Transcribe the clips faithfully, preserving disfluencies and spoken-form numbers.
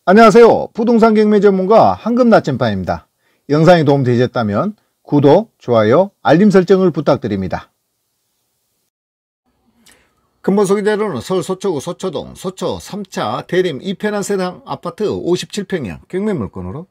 안녕하세요. 부동산 경매 전문가 황금나침반입니다. 영상이 도움되셨다면 구독, 좋아요, 알림 설정을 부탁드립니다. 근본 소개자료는 서울 서초구 서초동 서초 삼 차 대림 이편한 세상 아파트 오십칠 평형 경매 물건으로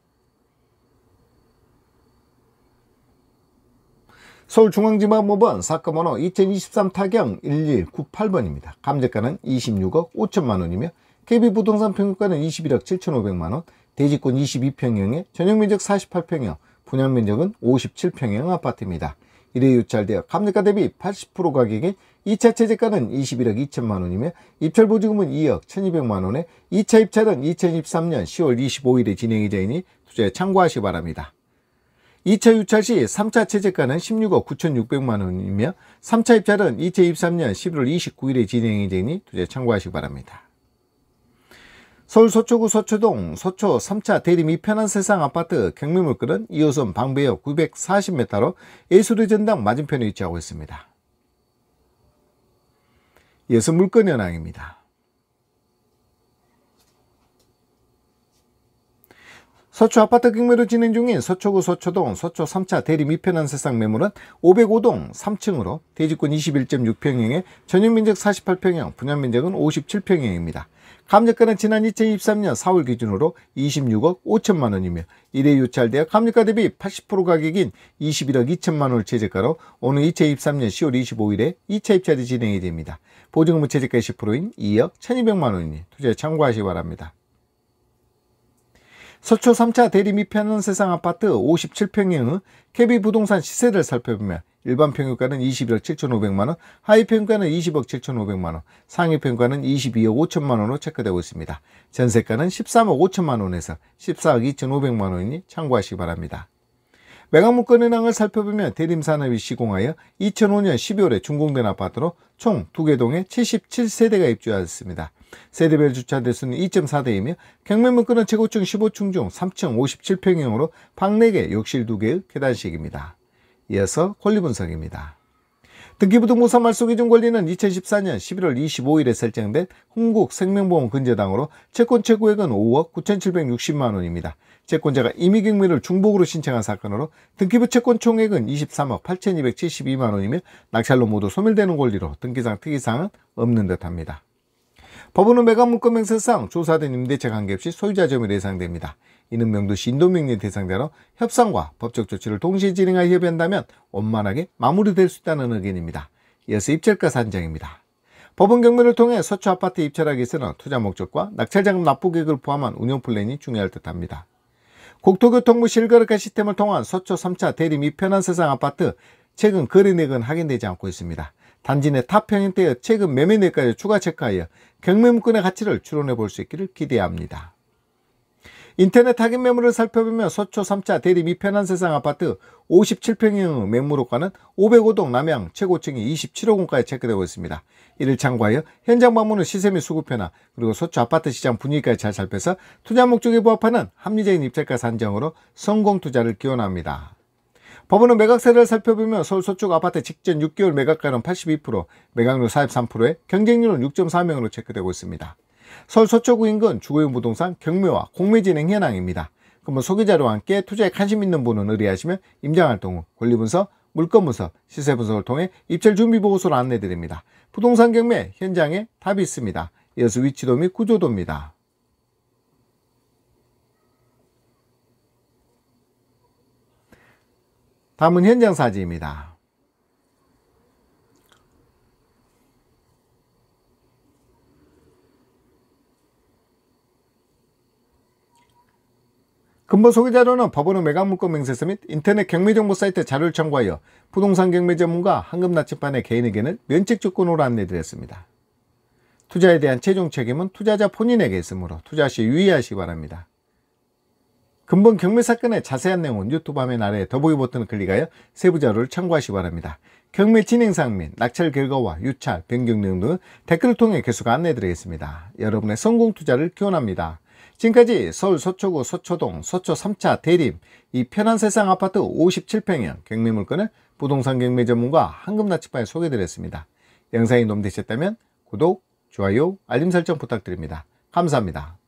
서울중앙지방법원 사건번호 이천이십삼 타경 일일구팔 번입니다. 감정가는 이십육억 오천만 원이며 케이비부동산 평균가는 이십일억 칠천오백만 원, 대지권 이십이 평형에 전용면적 사십팔 평형, 분양면적은 오십칠 평형 아파트입니다. 일 회 유찰되어 감정가 대비 팔십 퍼센트 가격인 이 차 최저가는 이십일억 이천만 원이며 입찰보증금은 이억 천이백만 원에 이 차 입찰은 이천이십삼 년 시월 이십오일에 진행이 되니 투자에 참고하시기 바랍니다. 이 차 유찰 시 삼 차 최저가는 십육억 구천육백만 원이며 삼 차 입찰은 이천이십삼 년 십일월 이십구일에 진행이 되니 투자에 참고하시기 바랍니다. 서울 서초구 서초동 서초 삼 차 대림 이편한 세상 아파트 경매 물건은 이 호선 방배역 구백사십 미터로 예술의 전당 맞은편에 위치하고 있습니다. 이어서 물건 현황입니다. 서초 아파트 경매로 진행 중인 서초구 서초동 서초 삼 차 대림 이편한 세상 매물은 오백오 동 삼 층으로 대지권 이십일 점 육 평형에 전용면적 사십팔 평형, 분양면적은 오십칠 평형입니다. 감정가는 지난 이천이십삼 년 사월 기준으로 이십육억 오천만 원이며 일 회 유찰되어 감정가 대비 팔십 퍼센트 가격인 이십일억 이천만 원을 최저가로 오늘 이천이십삼 년 시월 이십오일에 이 차 입찰이 진행이 됩니다. 보증금은 최저가 십 퍼센트인 이억 천이백만 원이니 투자에 참고하시기 바랍니다. 서초 삼 차 대림 이편한 세상 아파트 오십칠 평형의 케이비부동산 시세를 살펴보면 일반 평균가는 이십일억 칠천오백만 원, 하위 평균가는 이십억 칠천오백만 원, 상위 평균가는 이십이억 오천만 원으로 체크되고 있습니다. 전세가는 십삼억 오천만 원에서 십사억 이천오백만 원이니 참고하시기 바랍니다. 매각물건 현황을 살펴보면 대림산업이 시공하여 이천오 년 십이월에 준공된 아파트로 총 두 개 동에 칠십칠 세대가 입주하였습니다. 세대별 주차 대수는 이 점 사 대이며 경매물건은 최고층 십오 층 중 삼 층 오십칠 평형으로 방 네 개, 욕실 두 개의 계단식입니다. 이어서 권리 분석입니다. 등기부등본상 말소기준 권리는 이천십사 년 십일월 이십오일에 설정된 흥국생명보험 근저당으로 채권 최고액은 오억 구천칠백육십만 원입니다. 채권자가 임의경매를 중복으로 신청한 사건으로 등기부 채권 총액은 이십삼억 팔천이백칠십이만 원이며 낙찰로 모두 소멸되는 권리로 등기상 특이사항은 없는 듯합니다. 법원은 매각물건 명세상 조사된 임대차 관계없이 소유자 점유로 예상됩니다. 이는 명도시 인도명령 대상자로 협상과 법적 조치를 동시에 진행하여 협의한다면 원만하게 마무리될 수 있다는 의견입니다. 이어서 입찰가 산정입니다. 법원 경매를 통해 서초 아파트 입찰하기 위해서는 투자 목적과 낙찰자금 납부 계획을 포함한 운영 플랜이 중요할 듯합니다. 국토교통부 실거래가 시스템을 통한 서초 삼 차 대림 이편한 세상 아파트 최근 거래내역은 확인되지 않고 있습니다. 단지 내 타 평형대의 최근 매매 내역까지 추가 체크하여 경매물건의 가치를 추론해 볼 수 있기를 기대합니다. 인터넷 확인 매물을 살펴보면 서초 삼 차 대림 이편한 세상 아파트 오십칠 평형의 매물호가는 오백오 동 남양 최고층이 이십칠억 원까지 체크되고 있습니다. 이를 참고하여 현장 방문 후 시세 및 수급 변화 그리고 서초 아파트 시장 분위기까지 잘 살펴서 투자 목적에 부합하는 합리적인 입찰가 산정으로 성공 투자를 기원합니다. 법원은 매각세를 살펴보면 서울 서초구 아파트 직전 육 개월 매각가는 팔십이 퍼센트, 매각률 사십삼 퍼센트에 경쟁률은 육 점 사 명으로 체크되고 있습니다. 서울 서초구 인근 주거용 부동산 경매와 공매 진행 현황입니다. 그럼 소개자료와 함께 투자에 관심 있는 분은 의뢰하시면 임장활동 후 권리분석, 물건분석, 시세분석을 통해 입찰 준비보고서를 안내드립니다. 부동산 경매 현장에 답이 있습니다. 이어서 위치도 및 구조도입니다. 다음은 현장 사진입니다. 근본 소개자료는 법원의 매각물건 명세서 및 인터넷 경매정보 사이트 자료를 참고하여 부동산 경매 전문가 황금나침반의 개인 의견을 면책 조건으로 안내드렸습니다. 투자에 대한 최종 책임은 투자자 본인에게 있으므로 투자 시 유의하시기 바랍니다. 근본 경매 사건의 자세한 내용은 유튜브 화면 아래 더보기 버튼을 클릭하여 세부 자료를 참고하시기 바랍니다. 경매 진행사항 및 낙찰 결과와 유찰, 변경 내용 등은 댓글을 통해 계속 안내드리겠습니다. 여러분의 성공 투자를 기원합니다. 지금까지 서울 서초구 서초동 서초 삼 차 대림 이편한 세상 아파트 오십칠 평형 경매 물건을 부동산 경매 전문가 황금나침반에 소개해드렸습니다. 영상이 도움되셨다면 구독, 좋아요, 알림 설정 부탁드립니다. 감사합니다.